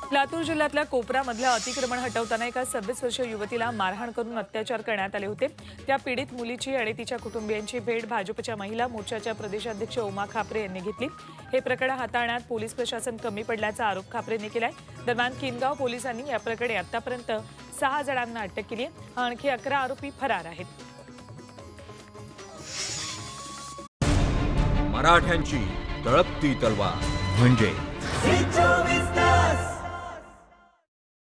लातूर जिल्ह्यातल्या कोपरामधल्या अतिक्रमण हटवताना एका 26 वर्षीय युवतीला मारहाण करून अत्याचार करण्यात आले होते। त्या पीडित मुलीची आणि तिच्या कुटुंबियांची भेट भाजपच्या महिला मोर्चाच्या प्रदेशाध्यक्ष उमा खापरे यांनी घेतली। हे प्रकरण हाताळण्यात पोलीस प्रशासन कमी पडल्याचा आरोप खापरेंनी केलाय। दरम्यान किनगाव पोलिसांनी या प्रकरणी आतापर्यंत 6 जणांना अटक केली आहे। आणखी 11 आरोपी फरार आहेत। मराठ्यांची तळपती तलवार म्हणजे